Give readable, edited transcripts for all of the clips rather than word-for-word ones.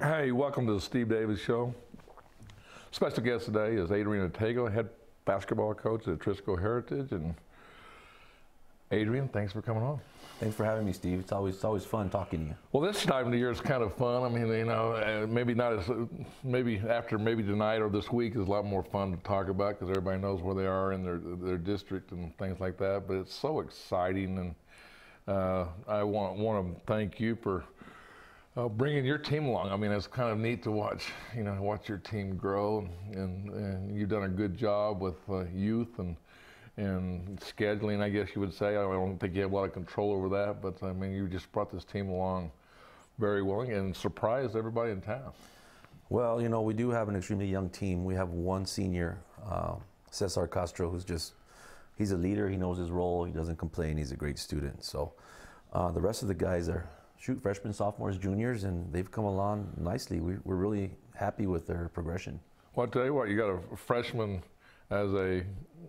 Hey, welcome to the Steve Davis Show. Special guest today is Adrian Ortega, head basketball coach at Trisco Heritage. And Adrian, thanks for coming on. Thanks for having me, Steve. It's always fun talking to you. Well, this time of the year is kind of fun. I mean, maybe not as maybe tonight or this week is a lot more fun to talk about because everybody knows where they are in their district and things like that. But it's so exciting, and I want to thank you for bringing your team along. I mean, it's kind of neat to watch your team grow, and you've done a good job with youth and scheduling, I guess you would say. I don't think you have a lot of control over that, but I mean, you just brought this team along very well and surprised everybody in town. Well, we do have an extremely young team. We have one senior, Cesar Castro, he's a leader. He knows his role. He doesn't complain. He's a great student. So the rest of the guys are freshmen, sophomores, juniors, and they've come along nicely. We're really happy with their progression. Well, I'll tell you what, you got a freshman as your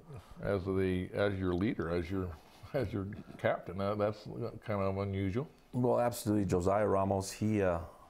leader, as your captain. Now, that's kind of unusual. Well, absolutely. Josiah Ramos, he's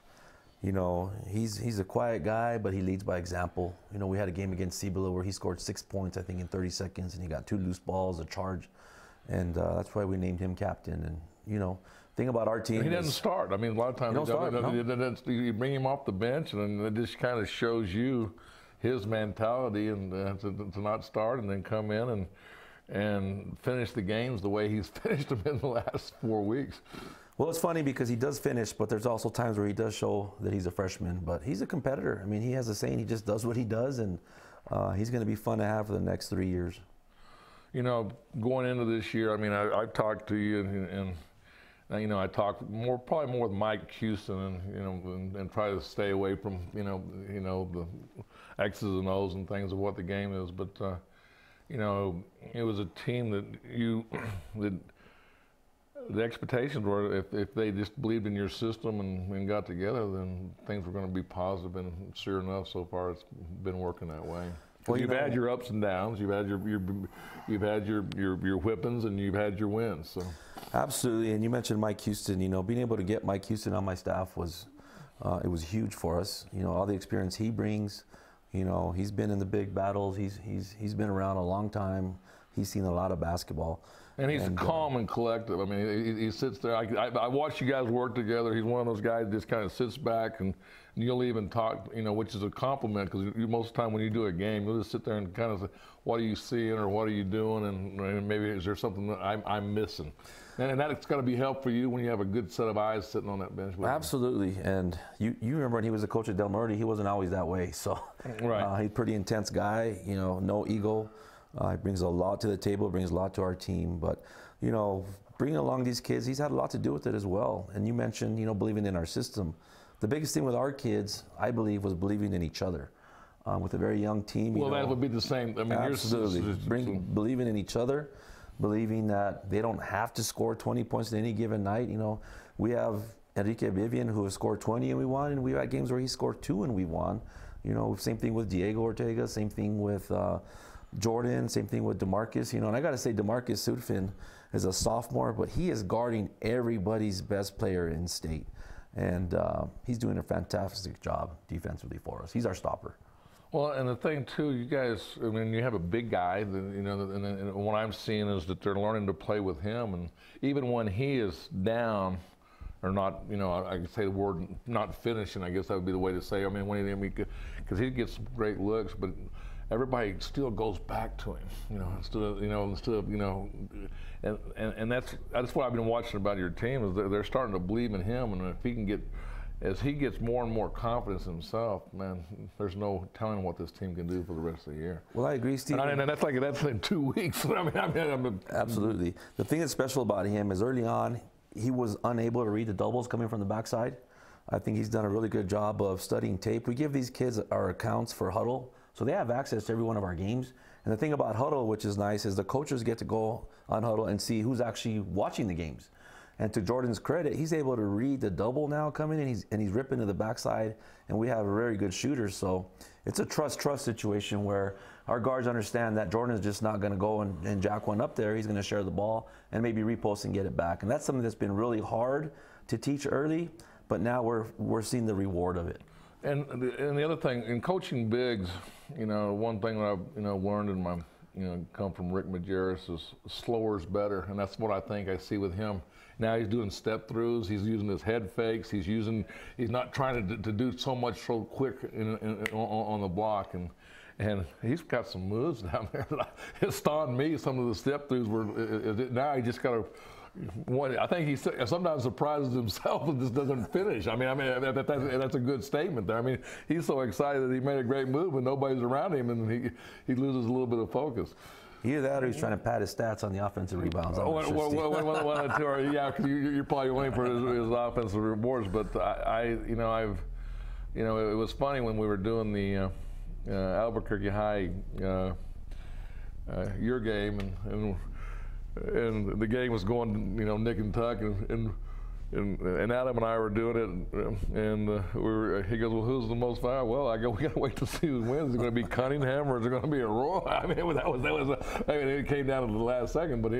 a quiet guy, but he leads by example. We had a game against Cibola where he scored 6 points, I think, in 30 seconds, and he got 2 loose balls, a charge, and that's why we named him captain. And thing about our team, he doesn't start. I mean, a lot of times you bring him off the bench, and it just kind of shows you his mentality and to not start and then come in and finish the games the way he's finished them in the last 4 weeks. Well, it's funny because he does finish, but there's also times where he does show that he's a freshman. But he's a competitor. I mean, he has a saying, he just does what he does, and he's going to be fun to have for the next 3 years. Going into this year, I mean, I talked to you and I talk probably more with Mike Houston, and try to stay away from, the X's and O's and things of what the game is. But, it was a team that the expectations were if they just believed in your system and got together, then things were going to be positive. And sure enough, so far it's been working that way. Well, you've had your ups and downs. You've had your whippings, and you've had your wins. So. Absolutely, and you mentioned Mike Houston. Being able to get Mike Houston on my staff was huge for us. All the experience he brings. He's been in the big battles. He's been around a long time. He's seen a lot of basketball. And he's calm and collective. I mean, he sits there. I watch you guys work together. He's one of those guys that just kind of sits back, and you'll even talk, which is a compliment, because most of the time when you do a game, you'll just sit there and kind of say, what are you seeing or what are you doing, and maybe is there something that I'm missing? And that's got to be helpful for you when you have a good set of eyes sitting on that bench. Absolutely. And you remember when he was a coach at Del Muerte, he wasn't always that way. So right. He's a pretty intense guy, no ego. He brings a lot to the table, brings a lot to our team. But, bringing along these kids, he's had a lot to do with it as well. And you mentioned, believing in our system. The biggest thing with our kids, I believe, was believing in each other. With a very young team. Well, that would be the same. I mean, absolutely. Believing in each other, believing that they don't have to score 20 points at any given night. We have Enrique Vivian, who has scored 20 and we won, and we've had games where he scored 2 and we won. Same thing with Diego Ortega, same thing with Jordan, same thing with DeMarcus. And I got to say, DeMarcus Sudfin is a sophomore, but he is guarding everybody's best player in state. And he's doing a fantastic job defensively for us. He's our stopper. Well, and the thing too, you guys, I mean, you have a big guy, and what I'm seeing is that they're learning to play with him, and even when he is down, or not, I could say the word not finishing, I guess that would be the way to say it. I mean, because he gets some great looks, but everybody still goes back to him, instead of, and that's what I've been watching about your team, is they're starting to believe in him, and if he can get, as he gets more and more confidence in himself, man, there's no telling what this team can do for the rest of the year. Well, I agree, Steve. And that's in 2 weeks. Absolutely. The thing that's special about him is early on, he was unable to read the doubles coming from the backside. I think he's done a really good job of studying tape. We give these kids our accounts for Huddle, so they have access to every one of our games. And the thing about Huddle, which is nice, is the coaches get to go on Huddle and see who's actually watching the games. And to Jordan's credit, he's able to read the double now coming in, and he's ripping to the backside, and we have a very good shooter. So it's a trust situation where our guards understand that Jordan is just not going to go and jack one up there. He's going to share the ball and maybe repost and get it back. And that's something that's been really hard to teach early, but now we're seeing the reward of it. And the other thing, in coaching bigs, one thing that I've learned in my come from Rick Majerus is slower is better, and that's what I think I see with him. Now he's doing step throughs. He's using his head fakes. He's not trying to do so much so quick on the block, and he's got some moves down there that it stunned me. Some of the step throughs were. Now he just got to. I think he sometimes surprises himself and just doesn't finish. I mean that's a good statement there. I mean, he's so excited that he made a great move and nobody's around him, and he loses a little bit of focus. Either that, or he's trying to pad his stats on the offensive rebounds. One of the two, yeah, because you're probably waiting for his offensive rewards. But it was funny when we were doing the Albuquerque High your game and the game was going, nick and tuck, and Adam and I were doing it, and he goes, well, who's the most valuable? Well, I go, we got to wait to see who wins. Is it going to be Cunningham or is it going to be Arroyo? I mean, it came down to the last second, but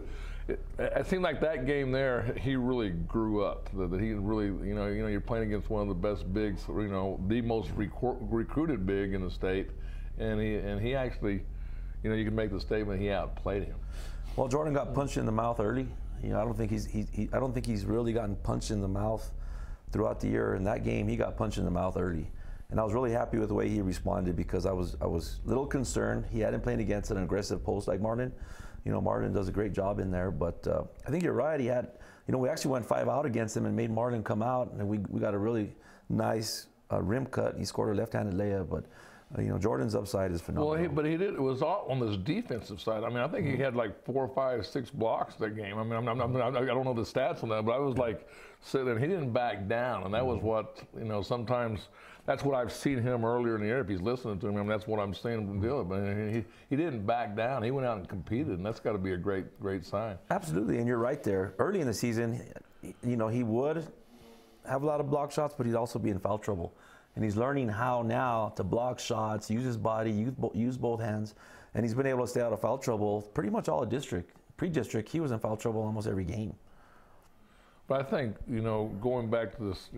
it seemed like that game there, he really grew up. That he really, you're playing against one of the best bigs, the most recruited big in the state, and he actually, you can make the statement he outplayed him. Well, Jordan got punched in the mouth early. I don't think he's really gotten punched in the mouth throughout the year. In that game, he got punched in the mouth early, and I was really happy with the way he responded because I was a little concerned. He hadn't played against an aggressive post like Martin. Martin does a great job in there, but I think you're right. He had, we actually went 5 out against him and made Martin come out, and we got a really nice rim cut. He scored a left-handed layup, but. Jordan's upside is phenomenal. Well, it was all on this defensive side. I mean, I think he had like 4, 5, 6 blocks that game. I mean, I don't know the stats on that, but I was like sitting. He didn't back down, and that was what sometimes that's what I've seen him earlier in the year. If he's listening to him, that's what I'm seeing him do. But he didn't back down. He went out and competed, and that's got to be a great sign. Absolutely, and you're right there. Early in the season, he would have a lot of block shots, but he'd also be in foul trouble. And he's learning how now to block shots, use his body, use both hands, and he's been able to stay out of foul trouble pretty much all of district. Pre-district, he was in foul trouble almost every game. But I think, going back to this,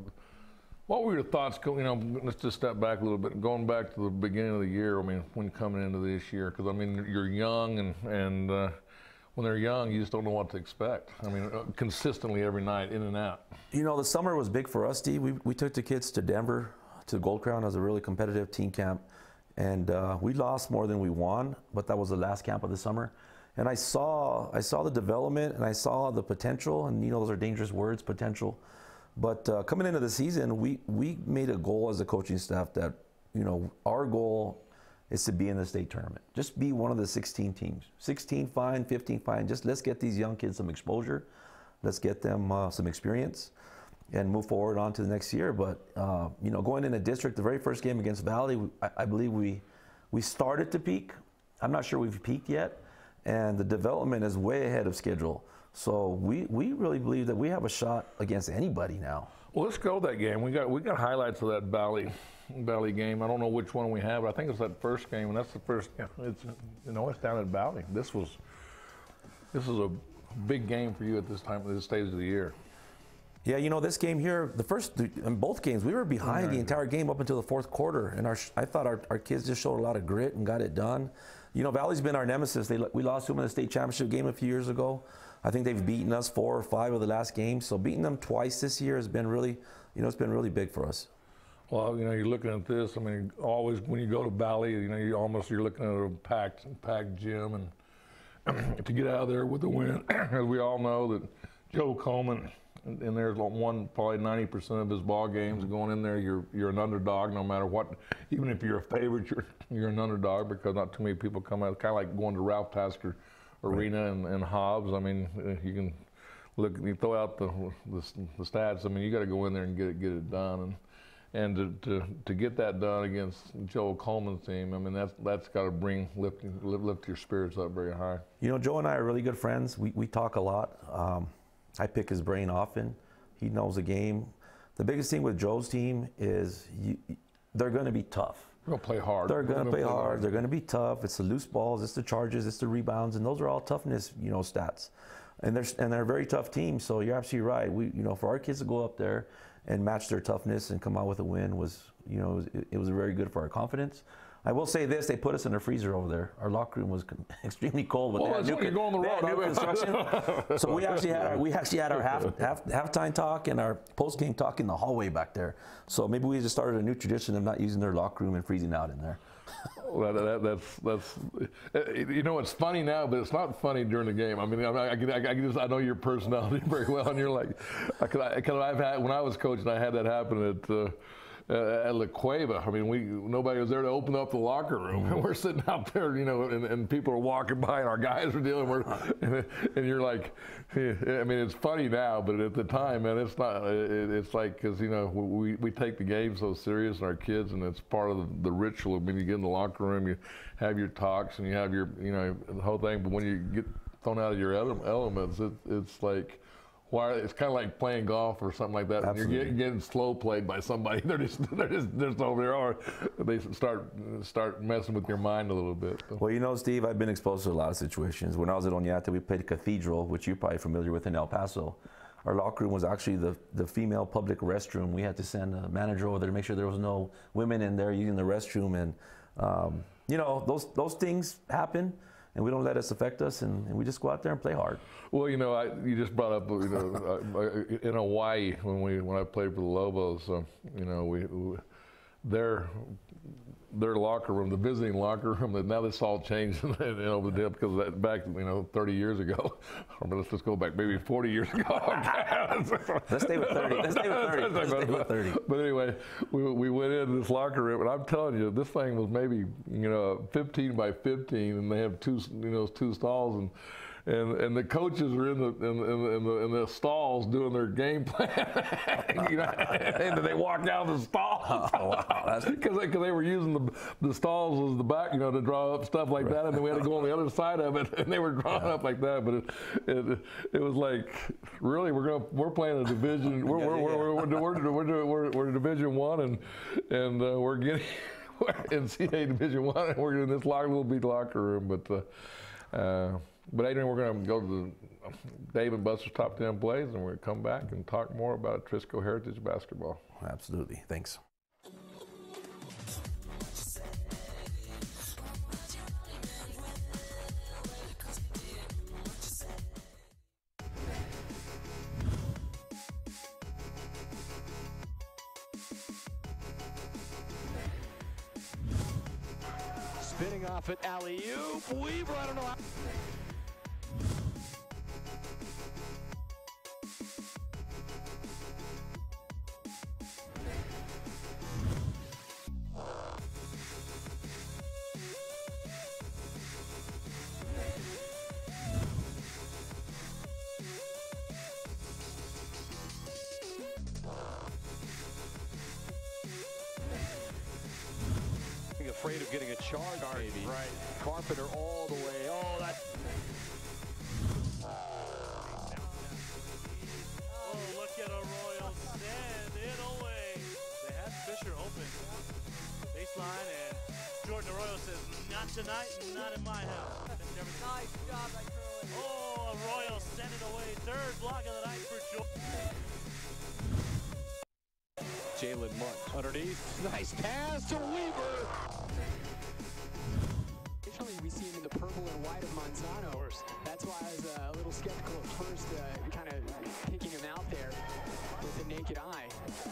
what were your thoughts, let's just step back a little bit, going back to the beginning of the year, I mean, when coming into this year, because, I mean, you're young, and when they're young, you just don't know what to expect. I mean, consistently every night, in and out. The summer was big for us, Steve. We took the kids to Denver, to Gold Crown as a really competitive team camp. And we lost more than we won, but that was the last camp of the summer. And I saw the development, and I saw the potential, and those are dangerous words, potential. But coming into the season, we made a goal as a coaching staff that, our goal is to be in the state tournament. Just be one of the 16 teams. 16 fine, 15 fine. Just let's get these young kids some exposure. Let's get them some experience and move forward on to the next year. But, going into district, the very first game against Valley, I believe we started to peak. I'm not sure we've peaked yet. And the development is way ahead of schedule. So we really believe that we have a shot against anybody now. Well, let's go that game. We got highlights of that Valley game. I don't know which one we have, but I think it's that first game, and that's the first. It's down at Valley. This is a big game for you at this stage of the year. Yeah, this game here, in both games, we were behind the entire game up until the fourth quarter, and I thought our kids just showed a lot of grit and got it done. Valley's been our nemesis. We lost to them in the state championship game a few years ago. I think they've beaten us 4 or 5 of the last games. So beating them twice this year has been really, it's been really big for us. Well, you're looking at this. I mean, always when you go to Valley, you're looking at a packed gym, and to get out of there with the win, as we all know that Joe Coleman, and there's probably 90% of his ball games going in there. You're an underdog no matter what. Even if you're a favorite, you're an underdog because not too many people come out. It's kind of like going to Ralph Tasker Arena and Hobbs. I mean, you can look. You throw out the stats. I mean, you got to go in there and get it done. And to get that done against Joe Coleman's team, I mean, that's got to lift your spirits up very high. Joe and I are really good friends. We talk a lot. I pick his brain often. He knows the game. The biggest thing with Joe's team is they're going to be tough. They're going to play hard. They're going to play hard. They're going to be tough. It's the loose balls. It's the charges. It's the rebounds, and those are all toughness, stats. And they're a very tough team. So you're absolutely right. For our kids to go up there and match their toughness and come out with a win was, you know, it was very good for our confidence. I will say this: they put us in a freezer over there. Our locker room was extremely cold. Well, that's when you go on the road. New construction. So we actually had our halftime talk and our post game talk in the hallway back there. So maybe we just started a new tradition of not using their locker room and freezing out in there. Well, that's you know, it's funny now, but it's not funny during the game. I mean, I know your personality very well, and you're like, because I've had, when I was coaching, I had that happen at La Cueva. I mean, nobody was there to open up the locker room, and we're sitting out there, you know, and people are walking by, and our guys are dealing with, and you're like, I mean, it's funny now, but at the time, man, it's not. It's like, because, you know, we take the game so serious, and our kids, and it's part of the ritual. I mean, you get in the locker room, you have your talks, and you have your, you know, the whole thing. But when you get thrown out of your elements, it's like, why? It's kind of like playing golf or something like that. Absolutely. You're getting slow played by somebody. They're just over there, or they start messing with your mind a little bit. Well, you know, Steve, I've been exposed to a lot of situations. When I was at Oñate, we played Cathedral, which you're probably familiar with, in El Paso. Our locker room was actually the female public restroom. We had to send a manager over there to make sure there was no women in there using the restroom. And you know, those things happen, and we don't let it affect us, and we just go out there and play hard. Well, you know, you just brought up, you know, in Hawaii when I played for the Lobos, you know, their locker room, the visiting locker room, now this all changed, you know, because that back, you know, 30 years ago, or let's just go back maybe 40 years ago. Let's stay with 30. Let's stay with 30. But anyway, we went into this locker room, and I'm telling you, this thing was maybe, you know, 15 by 15, and they have two stalls, and the coaches are in the stalls doing their game plan, you know, and then they walk out of the stalls. Oh, wow. Because they were using the stalls as the back, you know, to draw up stuff like that, and then we had to go on the other side of it, and they were drawing up like that. But it was like, really, we're playing a division. We're Division I, and we're getting in CA Division I, and we're in this little beat locker room, But Adrian, we're going to go to Dave and Buster's Top 10 Plays, and we're going to come back and talk more about Trisco Heritage basketball. Absolutely. Thanks. Spinning off at alley-oop. Weaver, I don't know how. Afraid of getting a charge, maybe. Right. Carpenter all the way. Oh, that. Oh, look at Arroyo send it away. They had Fisher open. Baseline, and Jordan Arroyo says, not tonight, not in my house. Nice job by Curlin. Oh, Arroyo sent it away. Third block of the night for Jordan. Jalen Munt underneath. Nice pass to Weaver. We see him in the purple and white of Manzano. That's why I was a little skeptical at first, kind of picking him out there with the naked eye.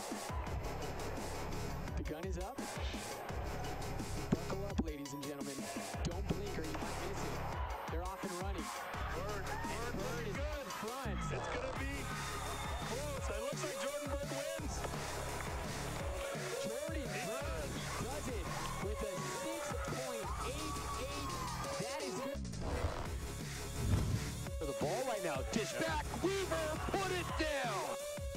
The gun is up. Buckle up, ladies and gentlemen. Don't blink or you might miss it. They're off and running. Bird is in front. It's going to be close. It looks like Jordan Berg wins. Jordan Berg does it with a 6.88. That is good. For the ball right now. Dish back. Weaver, put it down.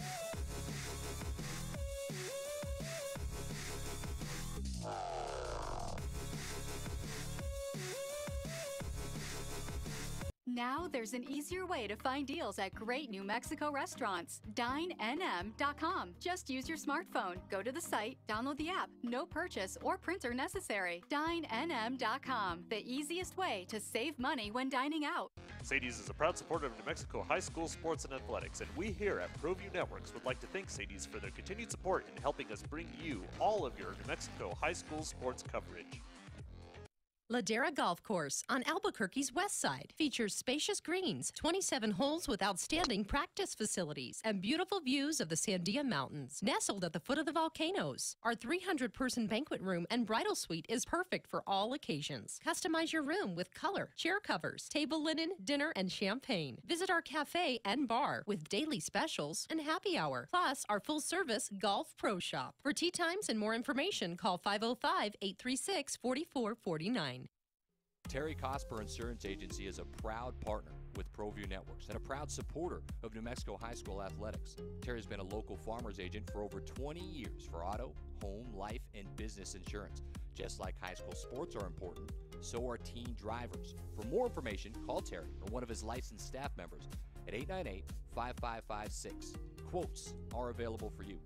Now there's an easier way to find deals at great New Mexico restaurants. DineNM.com. Just use your smartphone. Go to the site, download the app. No purchase or printer necessary. DineNM.com. The easiest way to save money when dining out. Sadie's is a proud supporter of New Mexico high school sports and athletics, and we here at ProView Networks would like to thank Sadie's for their continued support in helping us bring you all of your New Mexico high school sports coverage. Ladera Golf Course on Albuquerque's west side features spacious greens, 27 holes with outstanding practice facilities, and beautiful views of the Sandia Mountains, nestled at the foot of the volcanoes. Our 300-person banquet room and bridal suite is perfect for all occasions. Customize your room with color, chair covers, table linen, dinner, and champagne. Visit our cafe and bar with daily specials and happy hour, plus our full-service golf pro shop. For tee times and more information, call 505-836-4449. Terry Cosper Insurance Agency is a proud partner with ProView Networks and a proud supporter of New Mexico high school athletics. Terry's been a local farmer's agent for over 20 years for auto, home, life, and business insurance. Just like high school sports are important, so are teen drivers. For more information, call Terry or one of his licensed staff members at 898-5556. Quotes are available for you.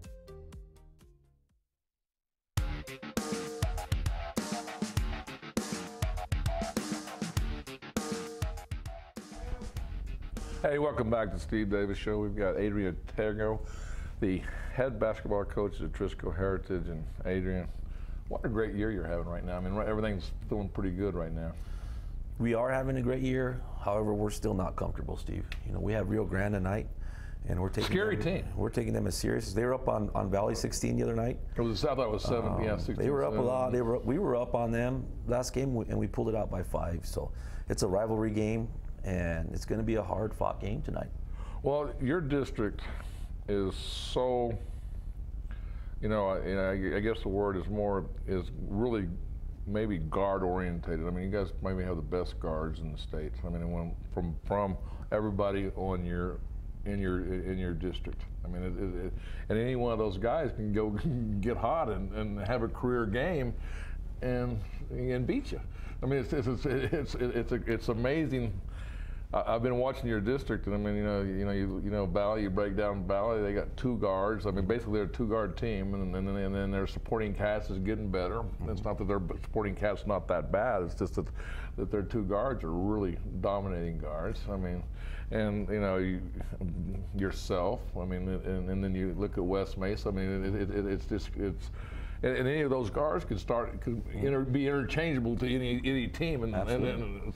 Hey, welcome back to Steve Davis Show. We've got Adrian Tego, the head basketball coach at Trisco Heritage. And Adrian, what a great year you're having right now. I mean, everything's feeling pretty good right now. We are having a great year. However, we're still not comfortable, Steve. You know, we have Rio Grande tonight, and we're taking scary team. We're taking them as serious. They were up on Valley 16 the other night. It was, I thought it was 7, yeah, 16. They were up a lot. We were up on them last game, and we pulled it out by 5. So it's a rivalry game, and it's going to be a hard-fought game tonight. Well, your district is so, I guess the word is really maybe guard orientated. I mean, you guys maybe have the best guards in the state. I mean, it went from everybody in your district. I mean, and any one of those guys can go get hot and have a career game and beat you. I mean, it's amazing. I've been watching your district, and I mean, Valley. You break down Valley. They got 2 guards. I mean, basically they're a 2-guard team, and then their supporting cast is getting better. Mm-hmm. It's not that their supporting cast is not that bad. It's just that their 2 guards are really dominating guards. I mean, and yourself. I mean, and then you look at West Mesa. I mean, it's and any of those guards could be interchangeable to any team, and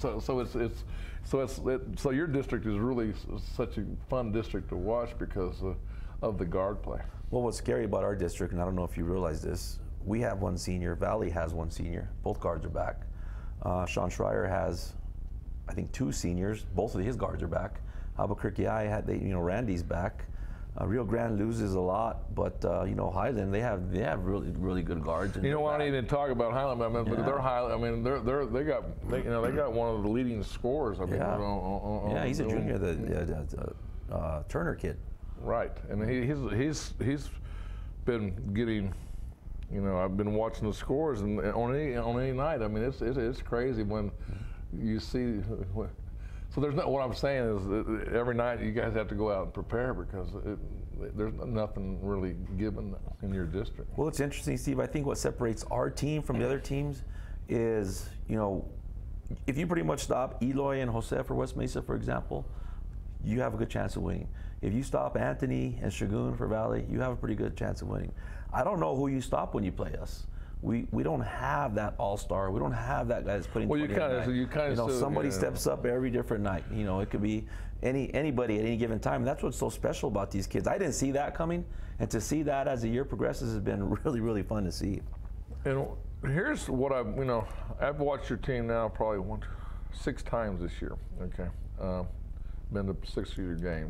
so your district is really such a fun district to watch because of the guard play. Well, what's scary about our district, and I don't know if you realize this, we have 1 senior. Valley has 1 senior. Both guards are back. Sean Schreier has, I think, 2 seniors. Both of his guards are back. Albuquerque Randy's back. Rio Grande loses a lot, but Highland they have really good guards. I don't even talk about Highland. I mean, they're Highland. I mean, they got one of the leading scorers. I mean, he's a junior, the Turner kid. Right, and he's been getting. I've been watching the scores, and on any night, I mean, it's crazy when you see. So what I'm saying is that every night you guys have to go out and prepare because there's nothing really given in your district. Well, it's interesting, Steve. I think what separates our team from the other teams is, if you pretty much stop Eloy and Jose for West Mesa, for example, you have a good chance of winning. If you stop Anthony and Shagun for Valley, you have a pretty good chance of winning. I don't know who you stop when you play us. We don't have that all-star. We don't have that guy that's putting. Well, somebody steps up every different night. It could be anybody at any given time. And that's what's so special about these kids. I didn't see that coming, and to see that as the year progresses has been really, really fun to see. And here's what I've watched your team now probably 6 times this year. Okay, been to 6 of your games,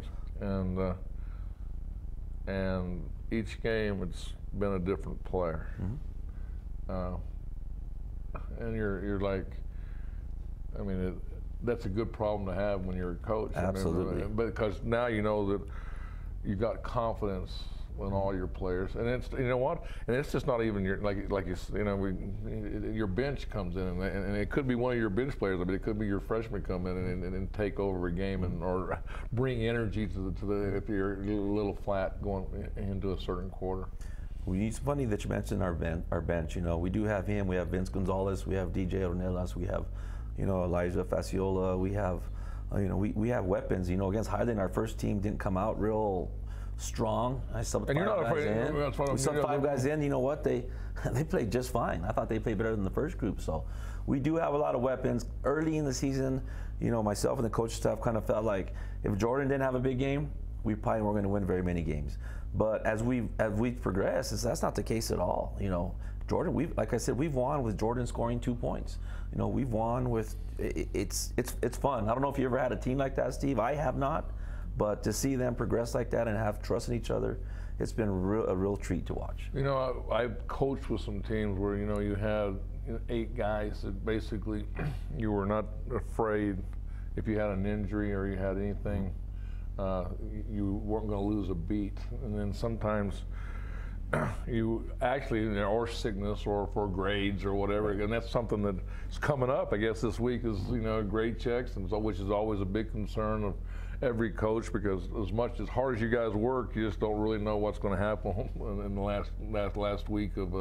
and each game it's been a different player. Mm-hmm. And you're like, I mean, that's a good problem to have when you're a coach. Absolutely. Because now you know that you got confidence in all your players, and it's and it's just not even your your bench comes in, and it could be one of your bench players. I mean, it could be your freshman come in and take over a game or bring energy to the if you're a little flat going into a certain quarter. It's funny that you mentioned our bench. We do have him. We have Vince Gonzalez. We have DJ Ornelas. We have, Elijah Faciola. We have You know, we have weapons. You know, against Highland, our first team didn't come out real strong. I subbed And you're not five guys afraid. in. That's what I'm We subbed saying. 5 guys in. You know what? They played just fine. I thought they played better than the first group. So we do have a lot of weapons. Early in the season, you know, myself and the coaching staff kind of felt like if Jordan didn't have a big game, we probably weren't going to win very many games. But as we progress, that's not the case at all. You know, Jordan, like I said, we've won with Jordan scoring 2 points. You know, we've won with it's fun. I don't know if you ever had a team like that, Steve. I have not, but to see them progress like that and have trust in each other, it's been a real treat to watch. You know, I've coached with some teams where, you know, you had 8 guys that basically you were not afraid if you had an injury or you had anything, you weren't going to lose a beat. And then sometimes you actually, or sickness or for grades or whatever, and that's something that's coming up, I guess, this week is, you know, grade checks, and so, which is always a big concern of every coach, because as hard as you guys work, you just don't really know what's going to happen in the last week of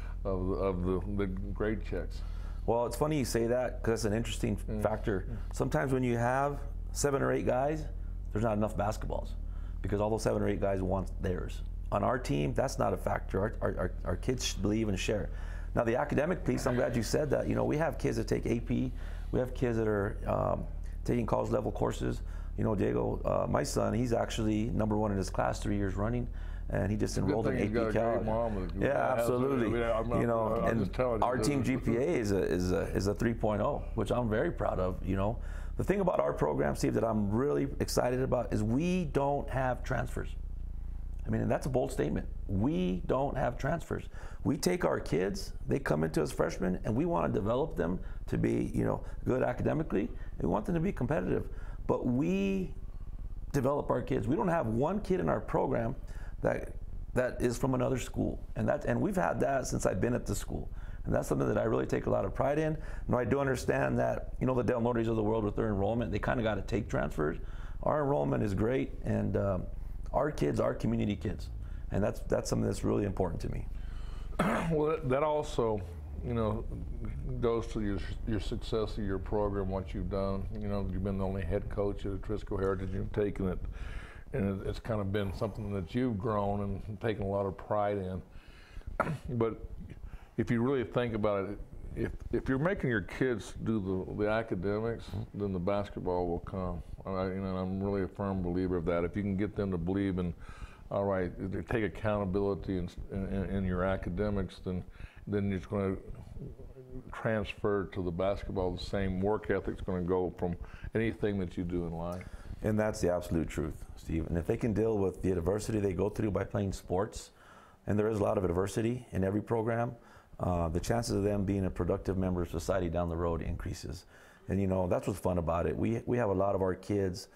the grade checks. Well, it's funny you say that, because it's an interesting factor. Sometimes when you have 7 or 8 guys, there's not enough basketballs, because all those 7 or 8 guys want theirs. On our team, that's not a factor. Our kids believe and share. Now, the academic piece, I'm glad you said that. You know, we have kids that take AP. We have kids that are taking college level courses. You know, Diego, my son, he's actually #1 in his class 3 years running, and he just enrolled in AP Cal. Yeah, absolutely. You know, and our team GPA is a 3.0, which I'm very proud of. You know, the thing about our program, Steve, that I'm really excited about is we don't have transfers. I mean, and that's a bold statement. We don't have transfers. We take our kids, they come into as freshmen, and we want to develop them to be, you know, good academically. We want them to be competitive. But we develop our kids. We don't have one kid in our program that is from another school. And we've had that since I've been at the school. And that's something that I really take a lot of pride in. Now, I do understand that, you know, the Del Nortes of the world with their enrollment, they kind of got to take transfers. Our enrollment is great, and our kids are community kids, and that's something that's really important to me. Well, that also, you know, goes to your success of your program, what you've done. You know, you've been the only head coach at Atrisco Heritage. You've taken it, and it's kind of been something that you've grown and taken a lot of pride in. But if you really think about it, if you're making your kids do the academics, then the basketball will come. You know, I'm really a firm believer of that. If you can get them to believe in, all right, they take accountability in your academics, then it's going to transfer to the basketball. The same work ethic's going to go from anything that you do in life. And that's the absolute truth, Steve. And if they can deal with the adversity they go through by playing sports, and there is a lot of adversity in every program, the chances of them being a productive member of society down the road increases. And, you know, that's what's fun about it. We have a lot of our kids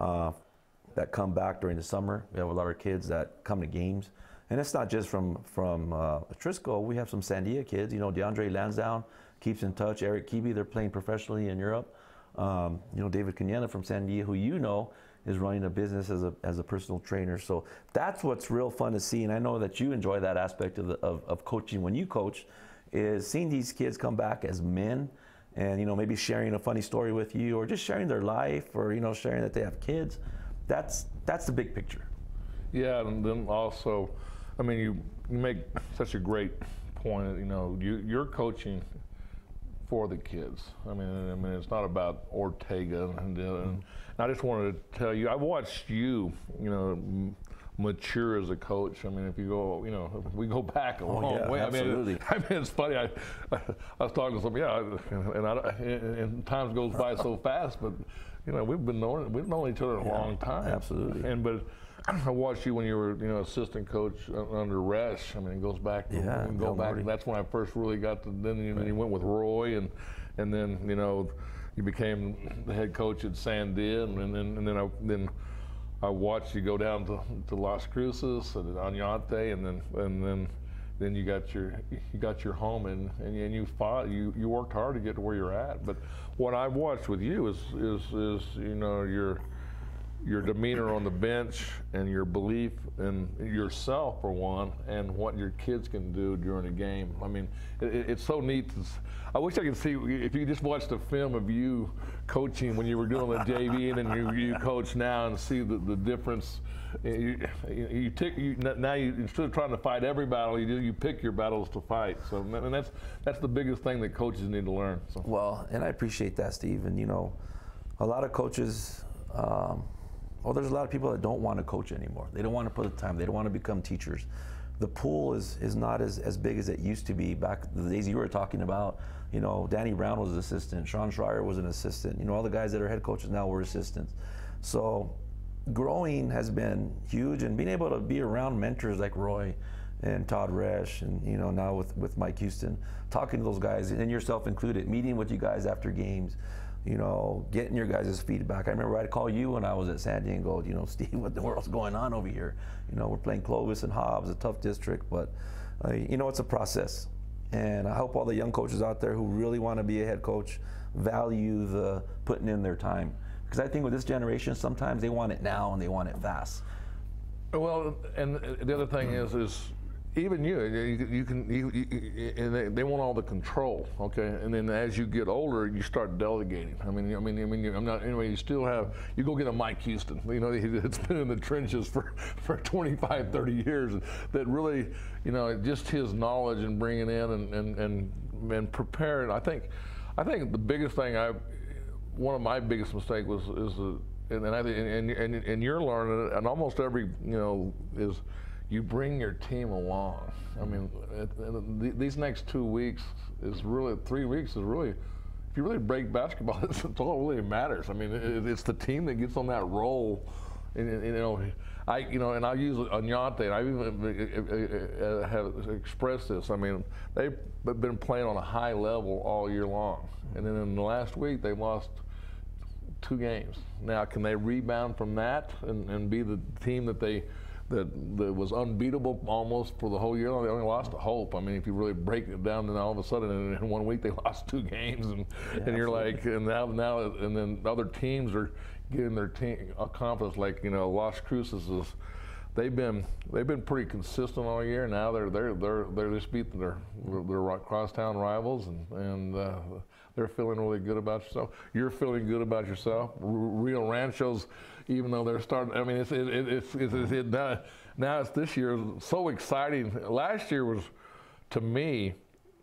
that come back during the summer. We have a lot of kids that come to games. And it's not just from Atrisco. We have some Sandia kids. You know, DeAndre Lansdowne keeps in touch. Eric Keeby, they're playing professionally in Europe. You know, David Canyella from Sandia, who you know is running a business as a personal trainer. So that's what's real fun to see. And I know that you enjoy that aspect of coaching when you coach, is seeing these kids come back as men, and, you know, maybe sharing a funny story with you, or just sharing their life, or, you know, sharing that they have kids. That's the big picture. Yeah, and then also, I mean, you make such a great point. You know, you're coaching for the kids. I mean, it's not about Ortega. And I just wanted to tell you, I watched you, you know, mature as a coach. I mean, if you go, you know, if we go back a long way. Absolutely. I mean, it's funny. I was talking to somebody, and time goes by so fast, but, you know, we've known each other a long time. Absolutely. But I watched you when you were, you know, assistant coach under Resch. I mean, it goes back. That's when I first really got to. Then you went with Roy, and then, you know, you became the head coach at Sandia, and then I watched you go down to Las Cruces and Oñate, and then you got your home, and you fought. You worked hard to get to where you're at. But what I've watched with you is you know, your demeanor on the bench and your belief in yourself, for one, and what your kids can do during a game. I mean, it's so neat. I wish I could see, if you just watched a film of you coaching when you were doing the JV and then you coach now and see the difference. Now instead of trying to fight every battle, you pick your battles to fight. So, and that's the biggest thing that coaches need to learn. So. Well, and I appreciate that, Steve. And, you know, a lot of coaches, well, there's a lot of people that don't want to coach anymore. They don't want to put the time. They don't want to become teachers. The pool is not as big as it used to be back the days you were talking about. You know, Danny Brown was an assistant. Sean Schreier was an assistant. You know, all the guys that are head coaches now were assistants. So growing has been huge, and being able to be around mentors like Roy and Todd Resch, and, you know, now with Mike Houston, talking to those guys, and yourself included, meeting with you guys after games, you know, getting your guys' feedback. I remember I'd call you when I was at San Diego, you know, Steve, what the world's going on over here? You know, we're playing Clovis and Hobbs, a tough district, but, you know, it's a process. And I hope all the young coaches out there who really want to be a head coach value the putting in their time. Because I think with this generation, sometimes they want it now and they want it fast. Well, and the other thing is even they want all the control, okay? And then as you get older, you start delegating. I mean, I'm not, anyway, you still have, you go get a Mike Houston, you know, it's been in the trenches for 25, 30 years, that really, you know, just his knowledge and bringing in and preparing. I think the biggest thing one of my biggest mistakes and you're learning it, and almost every, you know, is you bring your team along. I mean, these next 2 weeks is really, 3 weeks is really, if you really break basketball, it's all really matters. I mean, it's the team that gets on that roll. And you know, and I use Oñate, and I even have expressed this. I mean, they've been playing on a high level all year long, and then in the last week they lost 2 games. Now, can they rebound from that and be the team that was unbeatable almost for the whole year? They only lost to Hope. I mean, if you really break it down, then all of a sudden in 1 week they lost 2 games, and you're like, and now and then other teams are getting their team confidence. Like, you know, Las Cruces they've been pretty consistent all year. Now they're just beating their crosstown rivals, and they're feeling really good about yourself. You're feeling good about yourself. Rio Rancho's, even though they're starting, I mean, now it's this year so exciting. Last year was, to me,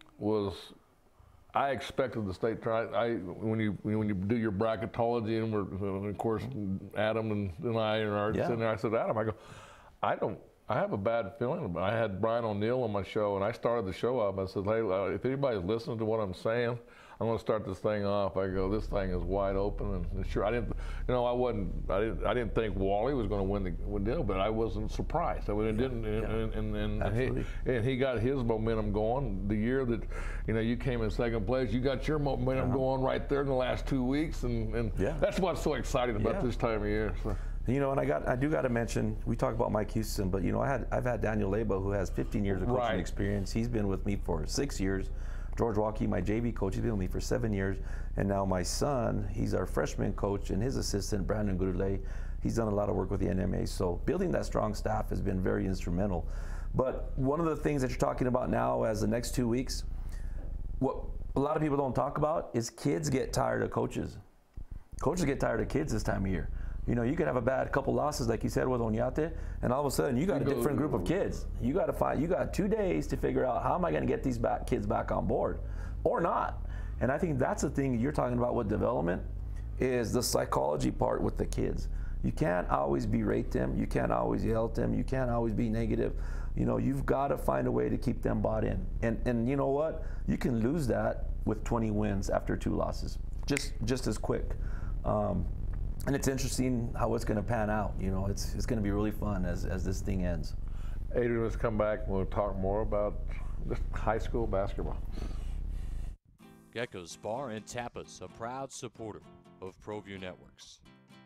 I expected the state try. When you do your bracketology, and of course Adam and I are sitting there, I said, Adam, I have a bad feeling about it. I had Brian O'Neill on my show, and I started the show up. I said, hey, if anybody's listening to what I'm saying, I'm going to start this thing off. I go, this thing is wide open, and sure, I didn't think Wally was going to win the deal, but I wasn't surprised. I mean, it didn't, and he got his momentum going. The year that, you know, you came in second place, you got your momentum going right there in the last 2 weeks, and that's what's so exciting about this time of year. So. You know, and I do got to mention, we talk about Mike Houston, but, you know, I've had Daniel Lebo, who has 15 years of coaching experience. He's been with me for 6 years. George Walkie, my JV coach, he's been with me for 7 years. And now my son, he's our freshman coach, and his assistant, Brandon Gurley, he's done a lot of work with the NMA. So building that strong staff has been very instrumental. But one of the things that you're talking about now as the next 2 weeks, what a lot of people don't talk about is kids get tired of coaches. Coaches get tired of kids this time of year. You know, you could have a bad couple losses, like you said, with Oñate, and all of a sudden you got a different group of kids. You got 2 days to figure out, how am I going to get these kids back on board, or not? And I think that's the thing you're talking about with development, is the psychology part with the kids. You can't always berate them. You can't always yell at them. You can't always be negative. You know, you've got to find a way to keep them bought in. And you know what? You can lose that with 20 wins after 2 losses, just as quick. And it's interesting how it's going to pan out. You know, it's going to be really fun as this thing ends. Adrian, let's come back and we'll talk more about just high school basketball. Gecko's Bar and Tapas, a proud supporter of ProView Networks.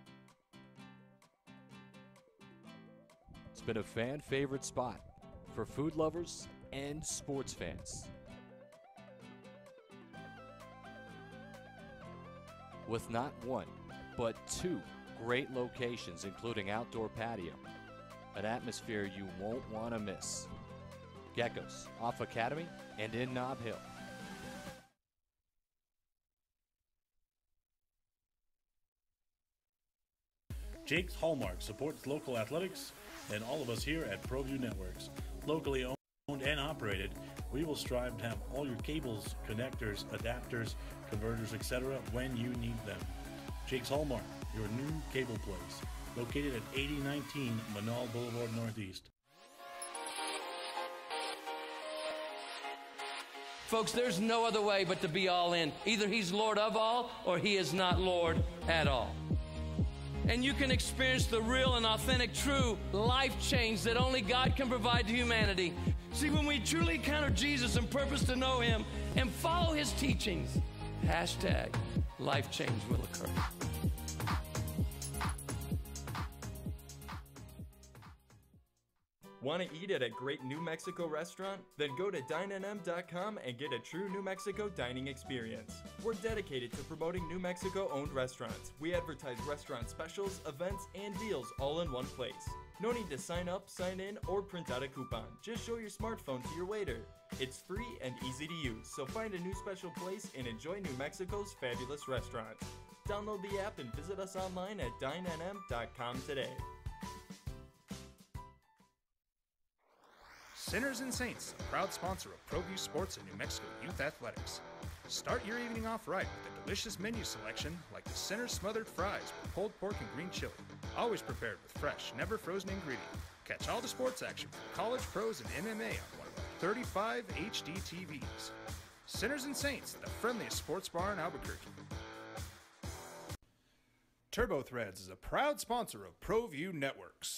It's been a fan favorite spot for food lovers and sports fans. With not one, but 2 great locations, including outdoor patio. An atmosphere you won't want to miss. Geckos, off Academy and in Nob Hill. Jake's Hallmark supports local athletics and all of us here at ProView Networks. Locally owned and operated, we will strive to have all your cables, connectors, adapters, converters, etc. when you need them. Jake's Hallmark, your new cable place, located at 8019 Manal Boulevard Northeast. Folks, there's no other way but to be all in. Either he's Lord of all or he is not Lord at all. And you can experience the real and authentic, true life change that only God can provide to humanity. See, when we truly encounter Jesus and purpose to know him and follow his teachings, hashtag life change will occur. Want to eat at a great New Mexico restaurant? Then go to dinenm.com and get a true New Mexico dining experience. We're dedicated to promoting New Mexico-owned restaurants. We advertise restaurant specials, events, and deals all in one place. No need to sign up, sign in, or print out a coupon. Just show your smartphone to your waiter. It's free and easy to use, so find a new special place and enjoy New Mexico's fabulous restaurants. Download the app and visit us online at dinenm.com today. Sinners and Saints, a proud sponsor of ProView Sports and New Mexico Youth Athletics. Start your evening off right with a delicious menu selection like the Sinners Smothered Fries with pulled pork and green chili, always prepared with fresh, never frozen ingredients. Catch all the sports action from college, pros, and MMA on one of our 35 HD TVs. Sinners and Saints, the friendliest sports bar in Albuquerque. TurboThreads is a proud sponsor of ProView Networks.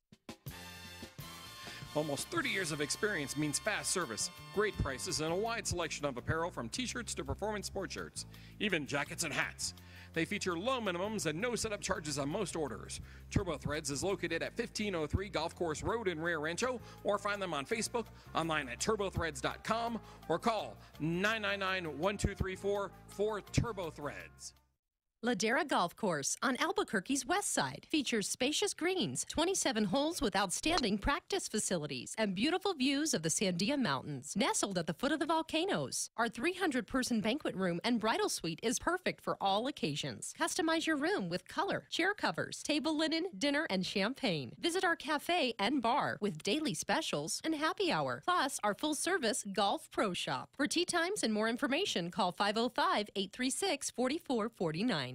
Almost 30 years of experience means fast service, great prices, and a wide selection of apparel from t-shirts to performance sports shirts, even jackets and hats. They feature low minimums and no setup charges on most orders. TurboThreads is located at 1503 Golf Course Road in Rio Rancho, or find them on Facebook, online at turbothreads.com, or call 999-1234 for TurboThreads. Ladera Golf Course on Albuquerque's west side features spacious greens, 27 holes with outstanding practice facilities, and beautiful views of the Sandia Mountains, nestled at the foot of the volcanoes. Our 300-person banquet room and bridal suite is perfect for all occasions. Customize your room with color, chair covers, table linen, dinner, and champagne. Visit our cafe and bar with daily specials and happy hour, plus our full-service golf pro shop. For tee times and more information, call 505-836-4449.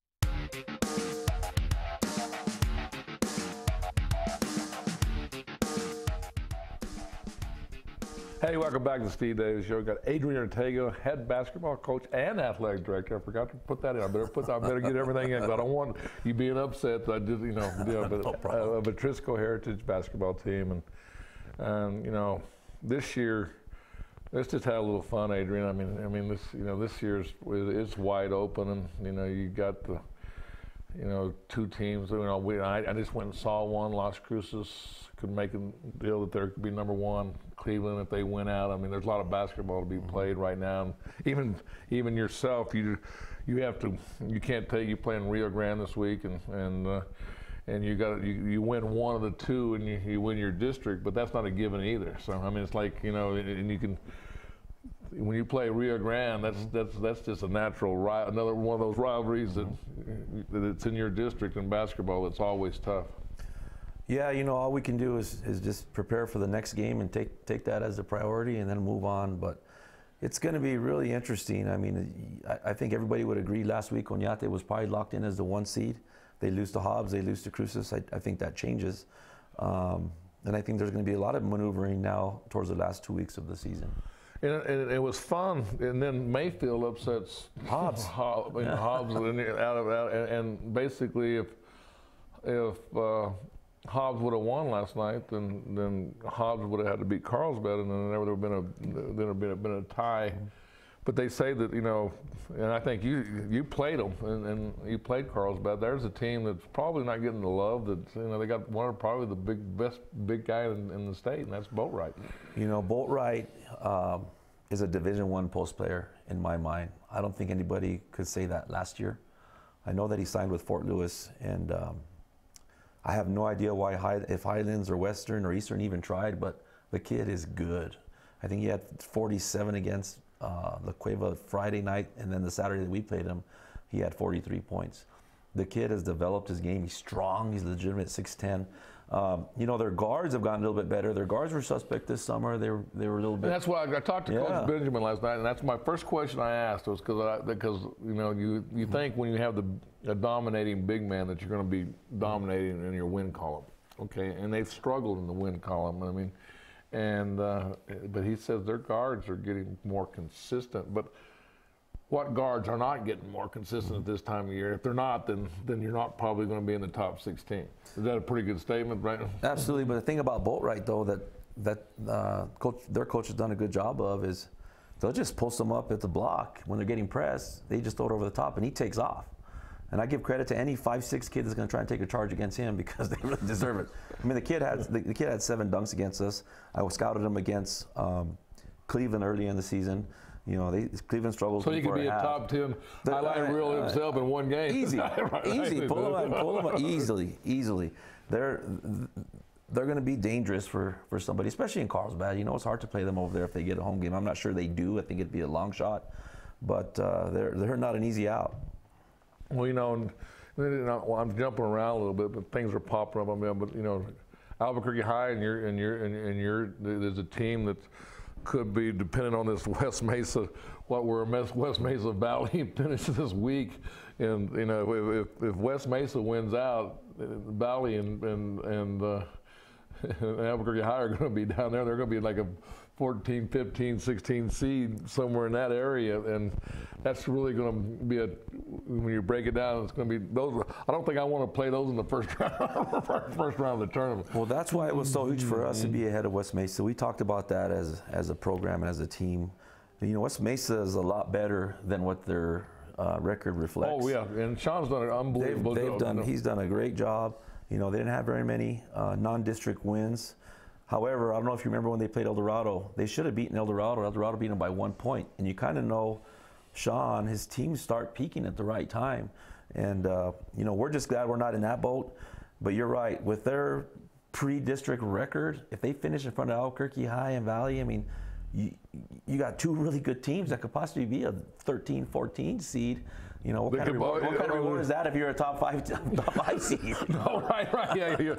Hey, welcome back to the Steve Davis Show. We've got Adrian Ortega, head basketball coach and athletic director. I forgot to put that in. I better get everything in because I don't want you being upset that I did, but Trisco Heritage basketball team, and this year, let's just have a little fun, Adrian. I mean, this year's it's wide open, and you got the. Two teams. I just went and saw one. Las Cruces could make a deal that they could be number one. Cleveland, if they win out. I mean, there's a lot of basketball to be played right now. And even yourself, you can't take. You play in Rio Grande this week, and you win one of the two, and you win your district. But that's not a given either. So I mean, it's like and you can. When you play Rio Grande, that's just a natural another one of those rivalries that it's in your district in basketball. It's always tough. Yeah, all we can do is just prepare for the next game and take that as a priority and then move on. But it's going to be really interesting. I mean, I think everybody would agree last week Oñate was probably locked in as the 1 seed. They lose to Hobbs, they lose to Cruces. I think that changes. And I think there's going to be a lot of maneuvering now towards the last 2 weeks of the season. And it was fun, and then Mayfield upsets Hobbs. Hobbs and basically, if Hobbs would have won last night, then Hobbs would have had to beat Carlsbad, and then there would have been a tie. But they say that and I think you played them, and you played Carlsbad. There's a team that's probably not getting the love that they got one of probably the best big guy in the state, and that's Boatwright. Boatwright is a Division I post player in my mind. I don't think anybody could say that last year. I know that he signed with Fort Lewis, and I have no idea why if Highlands or Western or Eastern even tried, but the kid is good. I think he had 47 against La Cueva Friday night, and then the Saturday that we played him, he had 43 points. The kid has developed his game. He's strong. He's legitimate 6'10". You know, their guards have gotten a little bit better. Their guards were suspect this summer. They were a little bit. And that's why I talked to Coach Benjamin last night, and that's my first question I asked was because you know you think when you have a dominating big man that you're going to be dominating in your win column, okay? And they've struggled in the win column. I mean, and but he says their guards are getting more consistent, but. What guards are not getting more consistent at this time of year? If they're not, then you're not probably going to be in the top 16. Is that a pretty good statement, right? Absolutely, but the thing about Boatwright, though, that their coach has done a good job of is they'll just post them up at the block. When they're getting pressed, they just throw it over the top, and he takes off. And I give credit to any 5'6" kid that's going to try and take a charge against him because they really deserve it. I mean, the kid had 7 dunks against us. I scouted him against Cleveland early in the season. You know, Cleveland struggles. So he could be a top 10 highlight reel himself in one game. Easy, easy. Pull him out easily. They're going to be dangerous for somebody, especially in Carlsbad. You know, it's hard to play them over there if they get a home game. I'm not sure they do. I think it'd be a long shot, but they're not an easy out. Well, you know, I'm jumping around a little bit, but things are popping up on me. But you know, Albuquerque High and there's a team that could be dependent on this West Mesa, West Mesa Valley finishes this week, and you know if West Mesa wins out, Valley and Albuquerque High are going to be down there. They're going to be like a 14, 15, 16 seed somewhere in that area, and that's really going to be when you break it down, it's going to be those. I don't think I want to play those in the first round of the tournament. Well, that's why it was so huge for us to be ahead of West Mesa. We talked about that as a program and as a team. You know, West Mesa is a lot better than what their record reflects. Oh yeah, and Sean's done an unbelievable job. He's done a great job. You know, they didn't have very many non-district wins. However, I don't know if you remember when they played El Dorado. They should have beaten El Dorado. El Dorado beat them by 1 point. And you kind of know Sean, his teams start peaking at the right time. And, you know, we're just glad we're not in that boat. But you're right. With their pre-district record, if they finish in front of Albuquerque High and Valley, I mean, you got 2 really good teams that could possibly be a 13, 14 seed. You know, what kind of reward is that if you're a top 5 seed? No, right, yeah.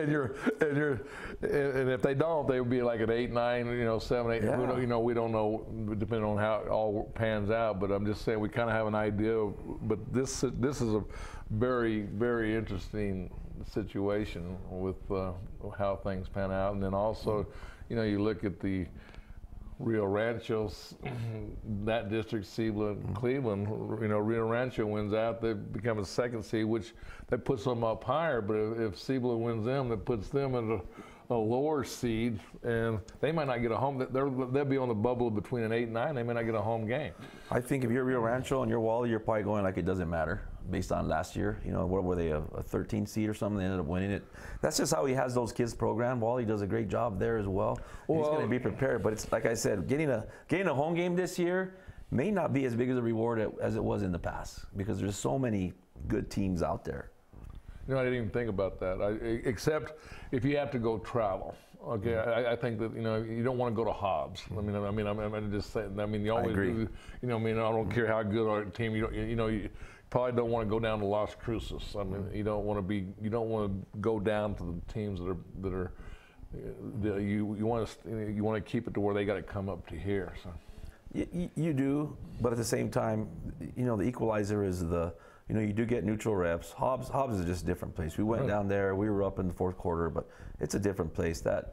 And if they don't, they would be like an 8, 9, you know, 7, 8. Yeah. We don't know, depending on how it all pans out. But I'm just saying we kind of have an idea. But this is a very, very interesting situation with how things pan out, and then also, you know, you look at the Rio Rancho, that district, Cibola, Cleveland. You know, Rio Rancho wins out, they become a 2nd seed, which that puts them up higher. But if Cibola wins them, that puts them in a lower seed, and they might not get a home. They'll be on the bubble between an 8 and 9. They may not get a home game. I think if you're Rio Rancho and you're Wally, you're probably going like it doesn't matter based on last year. You know, what were they, a 13 seed or something? They ended up winning it. That's just how he has those kids programmed. Wally does a great job there as well. He's going to be prepared. But it's like I said, getting a home game this year may not be as big as a reward as it was in the past because there's so many good teams out there. You know, I didn't even think about that. Except if you have to go travel. Okay, I think that, you know, you don't want to go to Hobbs. I'm just saying. I mean, you always, you know, I mean, I don't care how good our team. You probably don't want to go down to Las Cruces. I mean, you don't want to go down to the teams that are. You want to keep it to where they got to come up to here. So. You do, but at the same time, you know, the equalizer is you know, you do get neutral reps. Hobbs is just a different place. We went down there. We were up in the 4th quarter, but it's a different place. To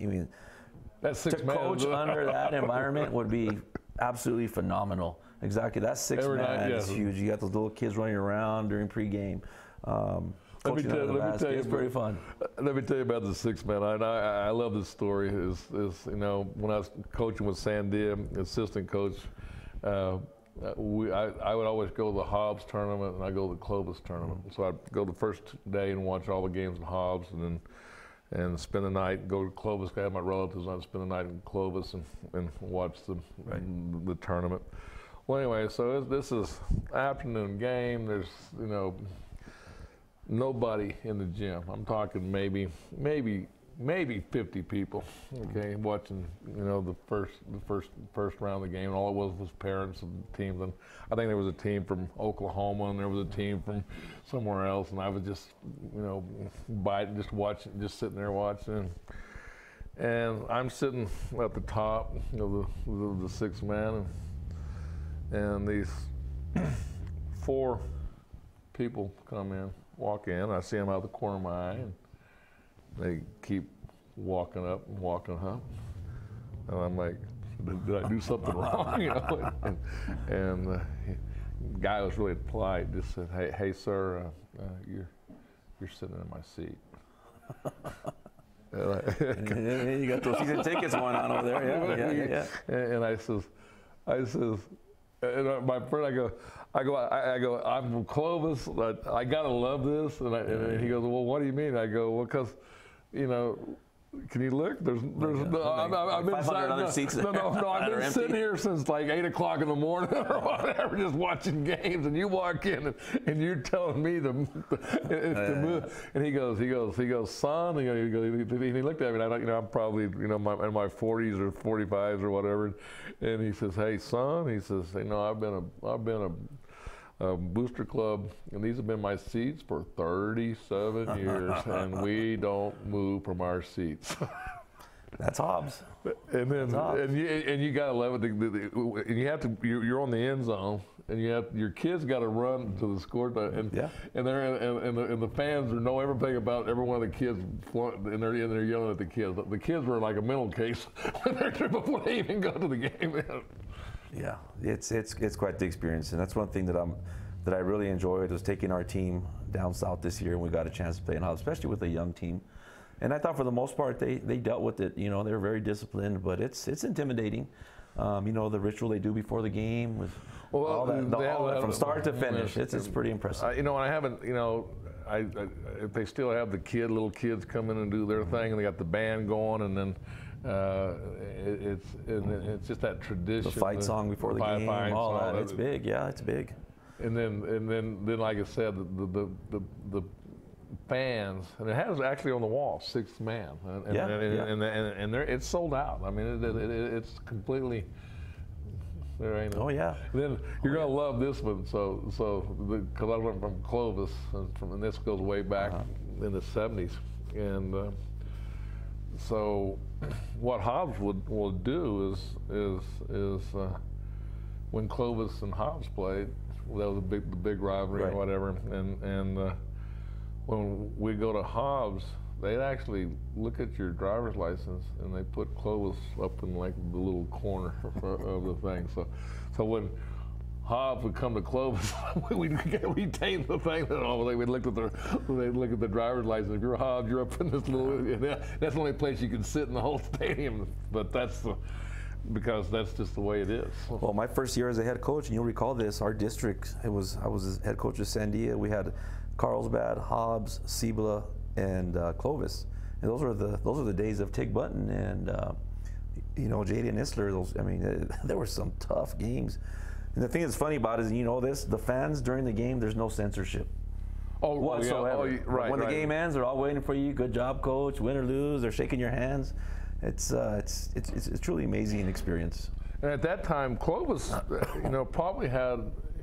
coach under that environment would be absolutely phenomenal. Exactly. That 6 man is huge. You got those little kids running around during pregame. Let me tell you, it's pretty fun. Let me tell you about the 6 man. I love this story. Is you know, when I was coaching with Sandia, assistant coach. I would always go to the Hobbs tournament, and I go to the Clovis tournament. So I'd go the first day and watch all the games in Hobbs, and spend the night. Go to Clovis. I had my relatives. I'd spend the night in Clovis and watch the tournament. Well, anyway, so this is afternoon game. There's, you know, nobody in the gym. I'm talking maybe 50 people, okay, watching, you know, the first round of the game. And all it was parents of the teams. And I think there was a team from Oklahoma and there was a team from somewhere else. And I was just, you know, just sitting there watching. And I'm sitting at the top, you know, the sixth man, and these 4 people walk in. I see them out of the corner of my eye, and they keep walking up, and I'm like, did I do something wrong? You know? And the guy was really polite. Just said, "Hey, sir, you're sitting in my seat." And you got those season tickets going on over there, yeah. And I says, and my friend, I go, I'm from Clovis. I gotta love this. And he goes, well, what do you mean? I go, well, because, you know, can you look? There's I've been 500 other seats. I've been sitting here since like 8 o'clock in the morning or whatever, just watching games, and you walk in and you're telling me to move. And he goes, son. And he looked at me, and I'm probably, you know, in my 40s or 45s or whatever. And he says, hey, son. He says, you know, I've been a Booster Club, and these have been my seats for 37 years, and we don't move from our seats. That's Hobbs. And then, and you gotta love it. And you have to. You're on the end zone, and your kids got to run to the score, and the fans know everything about every one of the kids, and they're yelling at the kids. The kids were like a mental case before they even go to the game. Yeah, it's quite the experience, and that's one thing that I really enjoyed was taking our team down south this year, and we got a chance to play in Hobbs, especially with a young team. And I thought for the most part they dealt with it. You know, they were very disciplined, but it's intimidating. You know, the ritual they do before the game with all that from start to finish. It's pretty impressive. You know, and I haven't. You know, if they still have the little kids come in and do their thing, and they got the band going, and then. It's just that tradition. The fight song before the game, all that. It's big, yeah, it's big. And then, like I said, the fans, and it has actually on the wall, sixth man, and it's sold out. I mean, it's completely. There ain't. Oh yeah. Then you're gonna love this one. So because I went from Clovis, and this goes way back in the '70s, and. So, what Hobbs will do is when Clovis and Hobbs played, that was the big rivalry or whatever, and when we go to Hobbs, they'd actually look at your driver's license and they put Clovis up in like the little corner of the thing. So when Hobbs would come to Clovis, we'd retain the thing. We'd look at the driver's license. If you're Hobbs, you're up in this little. That's the only place you can sit in the whole stadium. But because that's just the way it is. Well, my first year as a head coach, and you'll recall this, our district. I was head coach of Sandia. We had Carlsbad, Hobbs, Cibola, and Clovis, and those are the days of Tig Button and you know, J.D. Isler. There were some tough games. And the thing that's funny about it is, you know this, the fans during the game, there's no censorship whatsoever. Yeah. When the game ends, they're all waiting for you. Good job, coach. Win or lose, they're shaking your hands. It's truly amazing experience. And at that time, Clovis, you know, probably had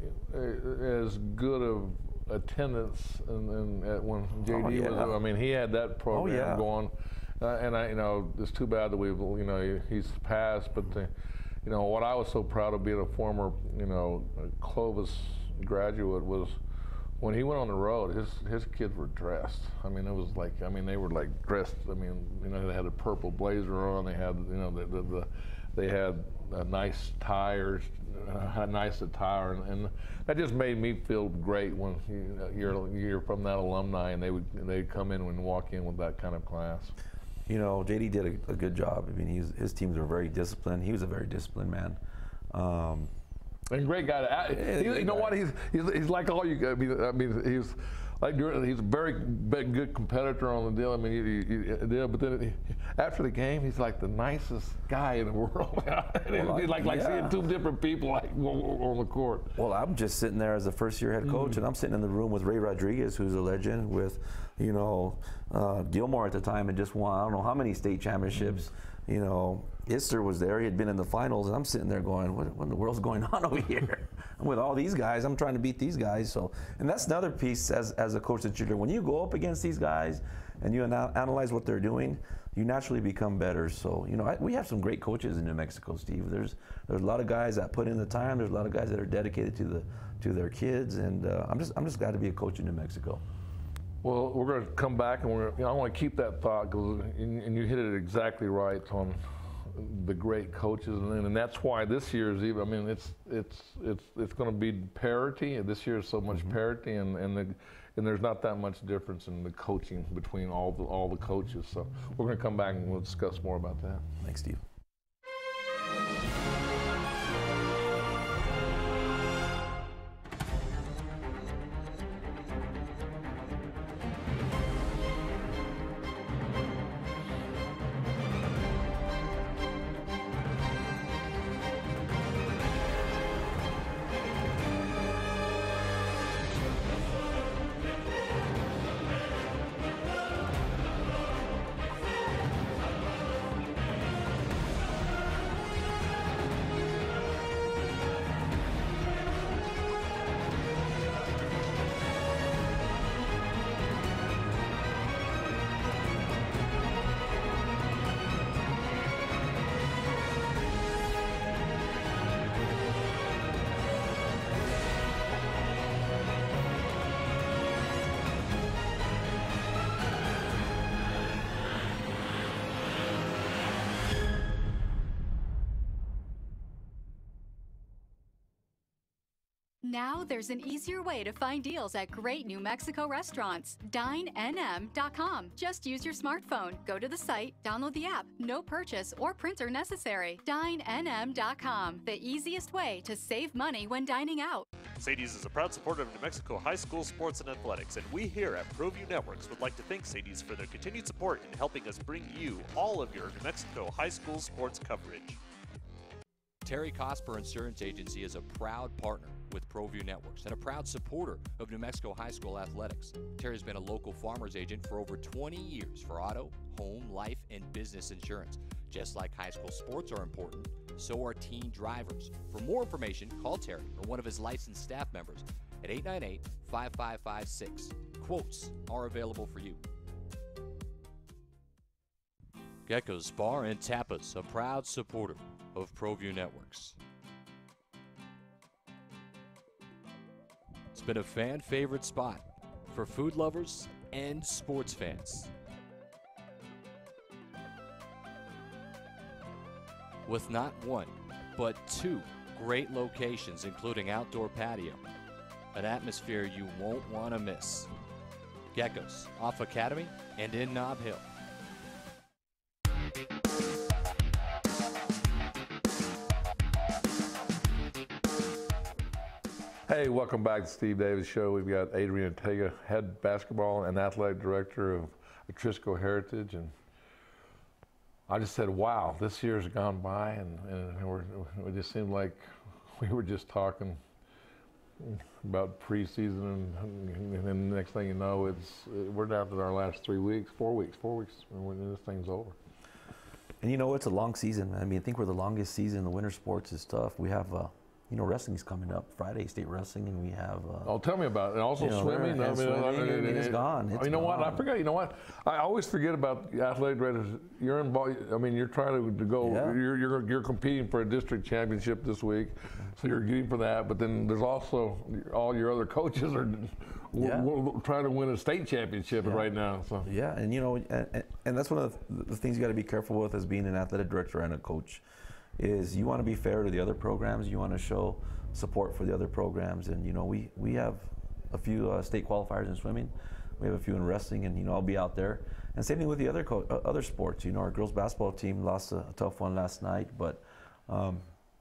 as good of attendance when JD was. I mean, he had that program going. And you know, it's too bad that he's passed, but. You know, what I was so proud of being a former, you know, Clovis graduate was when he went on the road, his kids were dressed. I mean, it was like, they were like dressed. I mean, you know, they had a purple blazer on. They had, you know, they had nice tires, nice attire, and that just made me feel great when you're from that alumni, and they'd come in and walk in with that kind of class. You know, JD did a good job. I mean, his teams were very disciplined. He was a very disciplined man. And great guy. You know what? He's like all you. I mean, he's like he's a very good competitor on the deal. I mean, but then after the game, he's like the nicest guy in the world. It'd be like seeing two different people like on the court. Well, I'm just sitting there as a first-year head coach, and I'm sitting in the room with Ray Rodriguez, who's a legend, with Gilmore at the time, and just won I don't know how many state championships. You know, Ister was there. He had been in the finals, and I'm sitting there going, what in the world's going on over here? I'm with all these guys. I'm trying to beat these guys. So, and that's another piece as a coach that you do. When you go up against these guys and you analyze what they're doing, you naturally become better. So, you know, we have some great coaches in New Mexico, Steve. There's a lot of guys that put in the time. There's a lot of guys that are dedicated to their kids, and I'm just glad to be a coach in New Mexico. Well, we're going to come back, and I want to keep that thought, and you hit it exactly right on the great coaches, and that's why this year's even. I mean, it's going to be parity. This year is so much parity, and there's not that much difference in the coaching between all the coaches. So we're going to come back and we'll discuss more about that. Thanks, Steve. Now there's an easier way to find deals at great New Mexico restaurants. DineNM.com. Just use your smartphone. Go to the site, download the app. No purchase or printer necessary. DineNM.com. The easiest way to save money when dining out. Sadie's is a proud supporter of New Mexico high school sports and athletics, and we here at ProView Networks would like to thank Sadie's for their continued support in helping us bring you all of your New Mexico high school sports coverage. Terry Cosper Insurance Agency is a proud partner with ProView Networks and a proud supporter of New Mexico high school athletics. Terry's been a local farmer's agent for over 20 years for auto, home, life, and business insurance. Just like high school sports are important, so are teen drivers. For more information, call Terry or one of his licensed staff members at 898-5556. Quotes are available for you. Gecko's Bar and Tapas, a proud supporter of ProView Networks. It's been a fan favorite spot for food lovers and sports fans. With not one, but two great locations, including outdoor patio, an atmosphere you won't want to miss. Gecko's, off Academy and in Nob Hill. Hey, welcome back to Steve Davis Show. We've got Adrian Ortega, head basketball and athletic director of Atrisco Heritage, and I just said, wow, this year's gone by, and it just seemed like we were just talking about preseason, and then the next thing you know, we're down to our last 3 weeks, 4 weeks, and this thing's over. And you know, it's a long season. I mean, I think we're the longest season in the winter sports is tough. We have, you know, wrestling's coming up, Friday, state wrestling, and we have... oh, tell me about it. And also swimming. It's gone. It's you know what? I forgot. You know what? I always forget about athletic directors. You're involved. I mean, you're trying to go. Yeah. You're competing for a district championship this week, so you're getting for that. But then there's also all your other coaches are trying to win a state championship right now. So yeah, and you know, and that's one of the things you got to be careful with as being an athletic director and a coach. Is you want to be fair to the other programs, you want to show support for the other programs, and you know we have a few state qualifiers in swimming, we have a few in wrestling, and you know I'll be out there. And same thing with the other sports. You know, our girls basketball team lost a tough one last night, but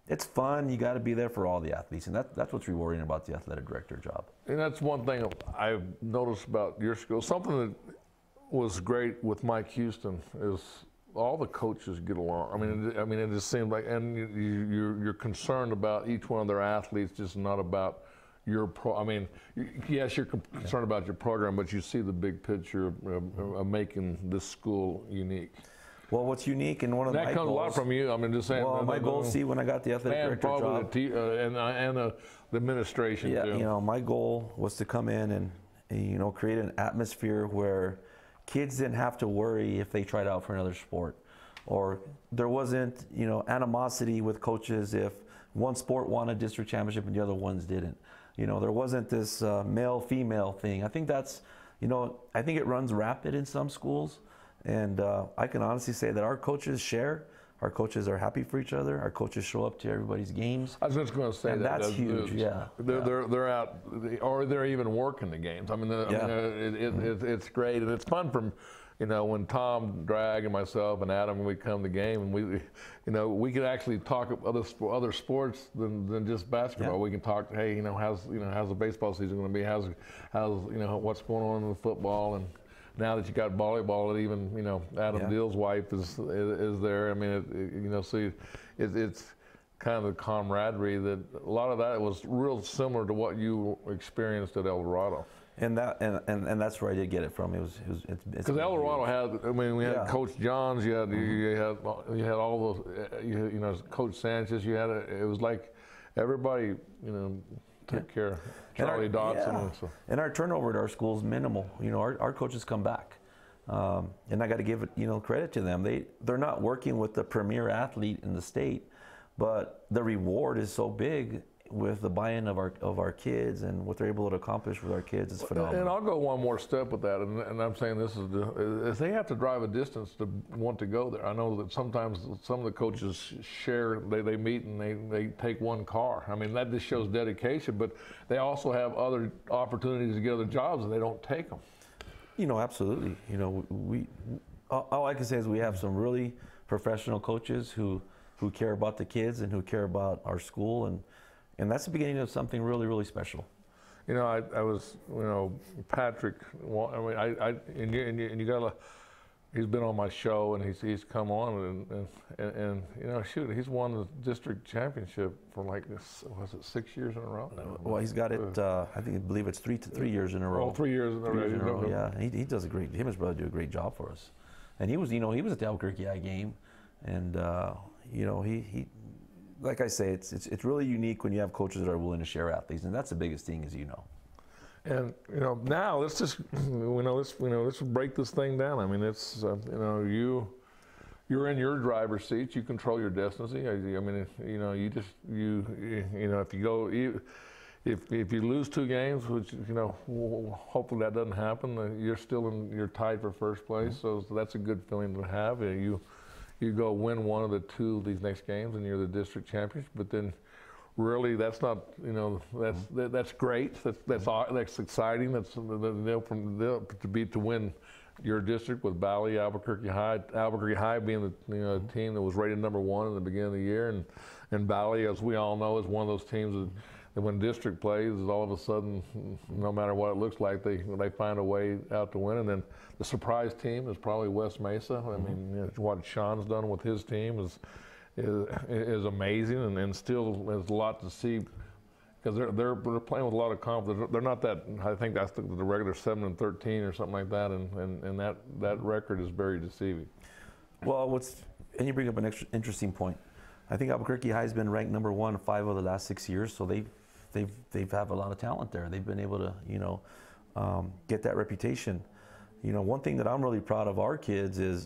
it's fun. You got to be there for all the athletes, and that's what's rewarding about the athletic director job. And that's one thing I've noticed about your school. Something that was great with Mike Houston is all the coaches get along. I mean, it just seemed like, and you're concerned about each one of their athletes, just not about your I mean, yes, you're concerned about your program, but you see the big picture of making this school unique. Well, what's unique and one of that my comes goals, a lot from you. I mean, just saying. Well, my goal, see, when I got the athletic director job, and the administration. Yeah, too. you know, my goal was to come in and you know, create an atmosphere where kids didn't have to worry if they tried out for another sport, or there wasn't, you know, animosity with coaches if one sport won a district championship and the other ones didn't. You know, there wasn't this male-female thing. I think that's, you know, I think it runs rapid in some schools. And I can honestly say that our coaches share. Our coaches are happy for each other. Our coaches show up to everybody's games. I was just going to say and that's huge. Yeah, they're out, or they're even working the games. I mean, it's great, and it's fun from, you know, when Tom Drag and myself and Adam, we come to the game, and we, you know, we can actually talk other sports than just basketball. Yeah. We can talk, hey, you know, how's the baseball season going to be? How's you know, what's going on in the football? And now that you got volleyball, and even, you know, Adam Deal's wife is there. I mean, you know, so it's kind of the camaraderie that a lot of that was real similar to what you experienced at El Dorado. And that's where I did get it from. Because El Dorado had, I mean, we had Coach Johns, you had all those, you know, Coach Sanchez. It was like everybody, you know, took care. Charlie Dodson. Yeah. And our turnover at our school is minimal. You know, our coaches come back, and I got to give it, you know, credit to them. They're not working with the premier athlete in the state, but the reward is so big with the buy-in of our kids and what they're able to accomplish with our kids is phenomenal. And I'll go one more step with that, and I'm saying this is they have to drive a distance to want to go there. I know that sometimes some of the coaches share, they meet and they take one car. I mean, that just shows dedication, but they also have other opportunities to get other jobs and they don't take them. You know, absolutely. You know, all I can say is we have some really professional coaches who care about the kids and who care about our school, and that's the beginning of something really, really special. You know, I was, you know, Patrick. I mean, and you gotta. He's been on my show and he's come on and you know, shoot, he's won the district championship for like this, was it 6 years in a row? Well, he's got it. I believe it's three years in a row. Oh, 3 years in a row. Yeah, he does him and his brother do a great job for us. And he was, you know, he was at the Albuquerque High game, and you know, he. Like I say, it's really unique when you have coaches that are willing to share athletes, and that's the biggest thing, as you know. And you know, now let's just let's break this thing down. I mean, it's you know, you're in your driver's seat. You control your destiny. I mean, you know, you know, if you go, if you lose 2 games, which, you know, hopefully that doesn't happen, you're tied for first place. So that's a good feeling to have. You go win one of the 2 of these next games, and you're the district champions. But then, really, that's not, you know, that's great. That's exciting. That's to win your district with Valley, Albuquerque High. Albuquerque High being the team that was rated #1 in the beginning of the year, and Valley, as we all know, is one of those teams that when district plays, is all of a sudden, no matter what it looks like, they find a way out to win. And then the surprise team is probably West Mesa. I mean, you know, what Sean's done with his team is amazing, and still there's a lot to see, because they're playing with a lot of confidence. They're not that, I think that's the regular 7-13 or something like that, and that record is very deceiving. Well, and you bring up an interesting point. I think Albuquerque High has been ranked #1 5 of the last 6 years, so they have a lot of talent there. They've been able to, you know, get that reputation. You know, one thing that I'm really proud of our kids is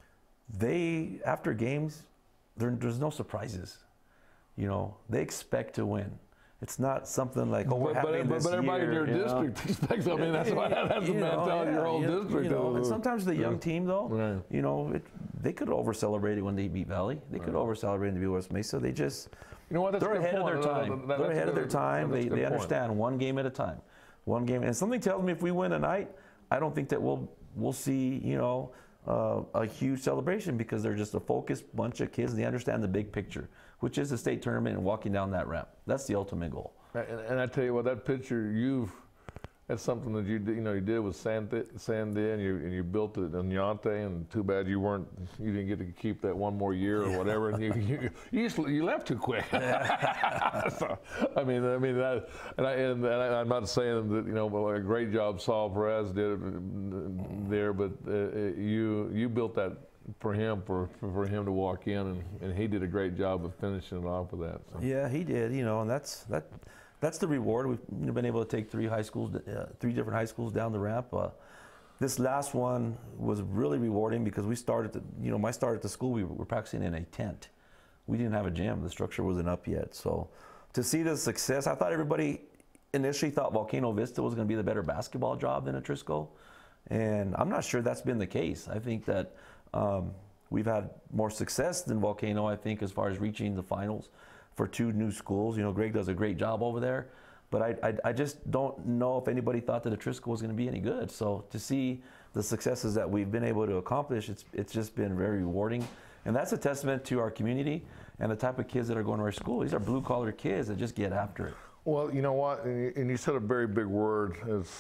after games, there's no surprises. You know, they expect to win. It's not something like, we're having this But everybody in your district expects. I mean, that's the mentality of your whole district. You know, and sometimes the young team, though, you know, they could over-celebrate it when they beat Valley. They could over-celebrate when they beat West Mesa. They just, you know what, they're ahead of their time. They're ahead of their time. They understand one game at a time. One game. And something tells me if we win tonight, I don't think that we'll see, you know, a huge celebration because they're just a focused bunch of kids and they understand the big picture, which is the state tournament and walking down that ramp. That's the ultimate goal. And I tell you what, that picture that's something that you did with Sandy, and you built it in Yante, and too bad you didn't get to keep that one more year or whatever, and you left too quick. So, I mean that, and I'm not saying that a great job Saul Perez did there, but you built that for him to walk in, and he did a great job of finishing it off with that. So. Yeah, he did. And that's the reward. We've been able to take three different high schools down the ramp. This last one was really rewarding because we started, my start at the school, we were practicing in a tent. We didn't have a gym. The structure wasn't up yet. So to see the success, I thought everybody initially thought Volcano Vista was going to be the better basketball job than Atrisco. And I'm not sure that's been the case. I think that we've had more success than Volcano, I think, as far as reaching the finals for two new schools. Greg does a great job over there, but I just don't know if anybody thought that Atrisco was going to be any good. So to see the successes that we've been able to accomplish, it's just been very rewarding. And that's a testament to our community and the type of kids that are going to our school. These are blue-collar kids that just get after it. Well, you know what, and you said a very big word, is,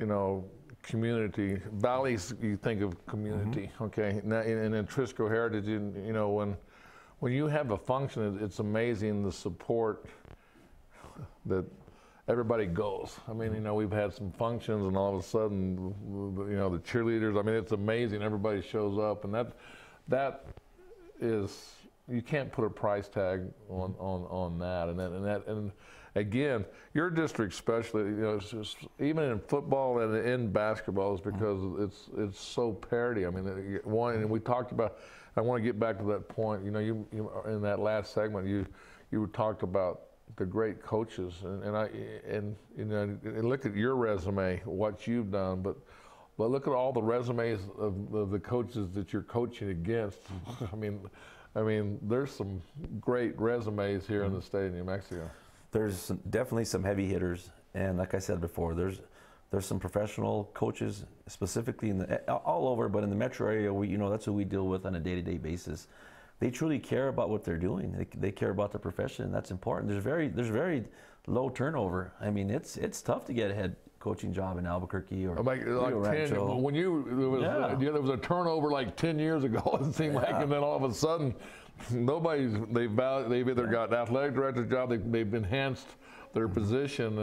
community. Valleys, you think of community, okay? Now, in Atrisco Heritage, when you have a function, it's amazing the support that everybody goes. I mean, we've had some functions, and all of a sudden, the cheerleaders. I mean, it's amazing. Everybody shows up, and that is, you can't put a price tag on that. And again, your district, especially, it's just, even in football and in basketball, is because it's so parity. I mean, and we talked about. I want to get back to that point. You in that last segment, you talked about the great coaches, and look at your resume, what you've done, but look at all the resumes of the coaches that you're coaching against. I mean, there's some great resumes here in the state of New Mexico. There's definitely some heavy hitters, and like I said before, there's some professional coaches, specifically all over, but in the metro area, that's who we deal with on a day-to-day basis. They truly care about what they're doing. They care about the profession, and that's important. There's very low turnover. I mean, it's tough to get a head coaching job in Albuquerque or Rio Rancho. When there was a turnover like 10 years ago, it seemed like, and then all of a sudden, they've either got an athletic director's job, they've enhanced their position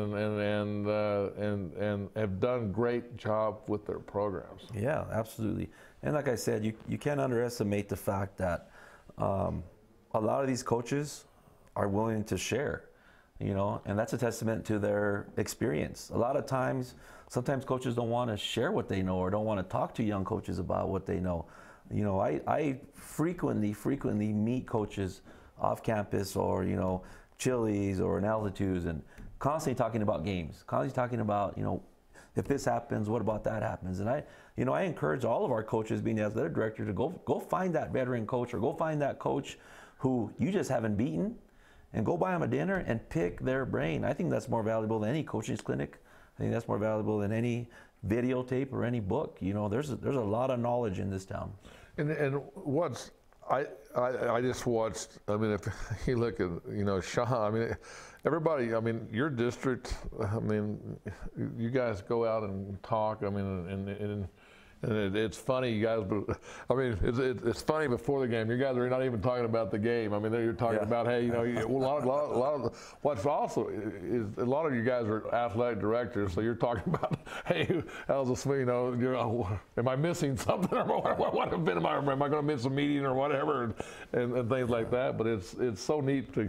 and have done great job with their programs. Yeah, absolutely. And like I said, you can't underestimate the fact that a lot of these coaches are willing to share, and that's a testament to their experience. A lot of times, sometimes coaches don't want to share what they know or don't want to talk to young coaches about what they know. I frequently meet coaches off campus or, Chili's or in altitudes, and constantly talking about games, constantly talking about, if this happens, what about that happens? And I encourage all of our coaches, being the athletic director, to go find that veteran coach or go find that coach who you just haven't beaten and go buy them a dinner and pick their brain. I think that's more valuable than any coaching clinic. I think that's more valuable than any videotape or any book. There's a lot of knowledge in this town. And what's I just watched. I mean, if you look at Shaw. I mean, everybody. I mean, your district. I mean, you guys go out and talk. I mean, and it's funny, you guys. But I mean, it's funny before the game. You guys are not even talking about the game. I mean, you're talking about, hey, a lot of what's also is a lot of you guys are athletic directors, so you're talking about, hey, how's the swing? Am I missing something, or what have been? Am I going to miss a meeting or whatever, and things like that? But it's so neat to.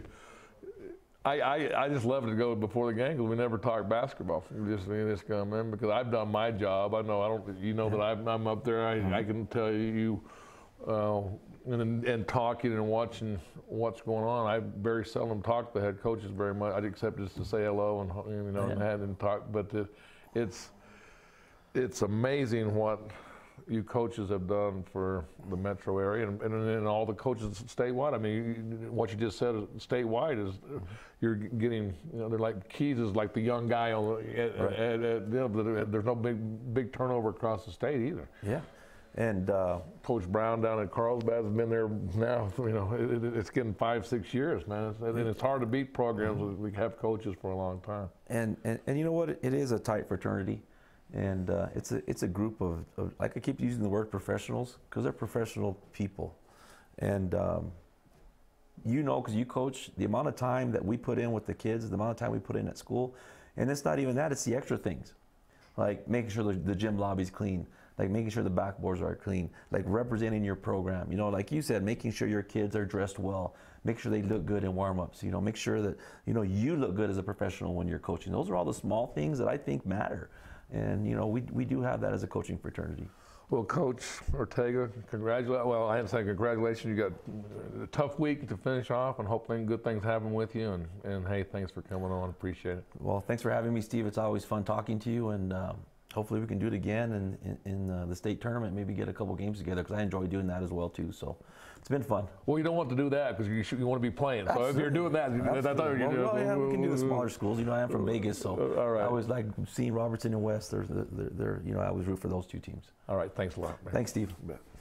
I just love to go before the game because we never talk basketball. We just come in because I've done my job. I don't. That I'm up there. I can tell you, and talking and watching what's going on. I very seldom talk to the head coaches very much. I'd except just to say hello and talk. But it's amazing what you coaches have done for the metro area and all the coaches statewide. I mean, what you just said statewide is you're getting, they're like Keys is like the young guy on there's no big turnover across the state either. Yeah. And Coach Brown down at Carlsbad has been there now. You know, it's getting 5-6 years, man. And it's hard to beat programs. We have coaches for a long time. And you know what? It is a tight fraternity, and it's a group of like I keep using the word professionals because they're professional people, and you know, because you coach, the amount of time that we put in with the kids, the amount of time we put in at school, and it's not even that. It's the extra things, like making sure the gym lobby's clean. Like making sure the backboards are clean, like representing your program. You know, like you said, making sure your kids are dressed well, make sure they look good in warm-ups. You know, make sure that, you know, you look good as a professional when you're coaching. Those are all the small things that I think matter. And, you know, we do have that as a coaching fraternity. Well, Coach Ortega, well, I have to say congratulations. You got a tough week to finish off, and hope good things happen with you. And hey, thanks for coming on. Appreciate it. Well, thanks for having me, Steve. It's always fun talking to you, and hopefully we can do it again in the state tournament, maybe get a couple games together, because I enjoy doing that as well too. So it's been fun. Well, you don't want to do that because you want to be playing. Absolutely. So if you're doing that, yeah, we can do the smaller schools. You know, I am from Vegas, so all right. I always like seeing Robertson and West. They're you know, I always root for those two teams. All right, thanks a lot, man. Thanks, Steve.